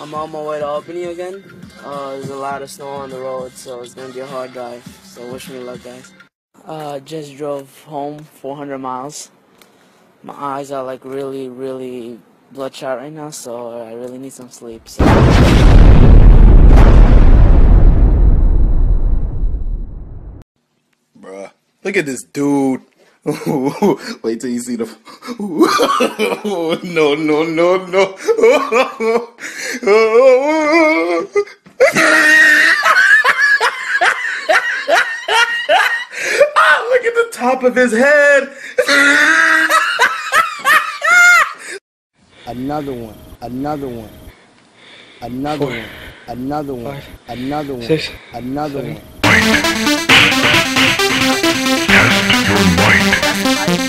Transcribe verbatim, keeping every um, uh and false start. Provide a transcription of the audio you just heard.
I'm on my way to Albany again. Uh, there's a lot of snow on the road, so it's gonna be a hard drive. So wish me luck, guys. Uh, just drove home four hundred miles. My eyes are like really, really bloodshot right now, so I really need some sleep. So. Bruh, look at this dude. Wait till you see the. No, no, no, no. Ah, look at the top of his head. Another one, another one, another Four, one, another one, five, another one, six, another seven. one. Test your might.